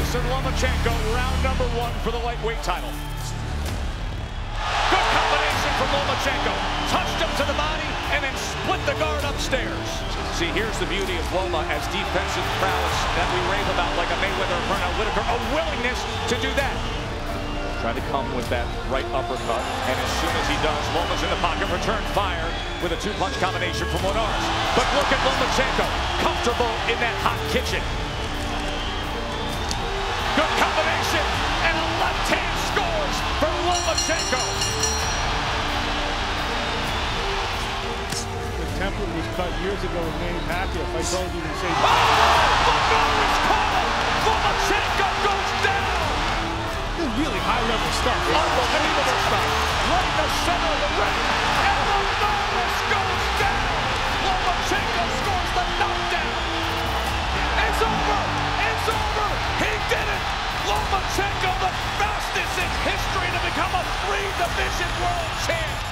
and Lomachenko, round number 1 for the lightweight title. Good combination from Lomachenko. Touched him to the body and then split the guard upstairs. See, here's the beauty of Loma as defensive prowess that we rave about, like a Mayweather or Bernal Whitaker, a willingness to do that. Trying to come with that right uppercut, and as soon as he does, Loma's in the pocket, return fire with a 2-punch combination from Linares. But look at Lomachenko, comfortable in that hot kitchen. Good combination, and a left hand scores for Lomachenko. The template was cut years ago with Manny Pacquiao. If I told you to say, oh, Linares caught him. Lomachenko goes down. Really high-level stuff. Unbelievable stuff. Right in the center of the ring. And Linares goes down. Lomachenko scores the knockdown. It's over. It's over. He did it. Lomachenko, the fastest in history to become a 3-division world champ.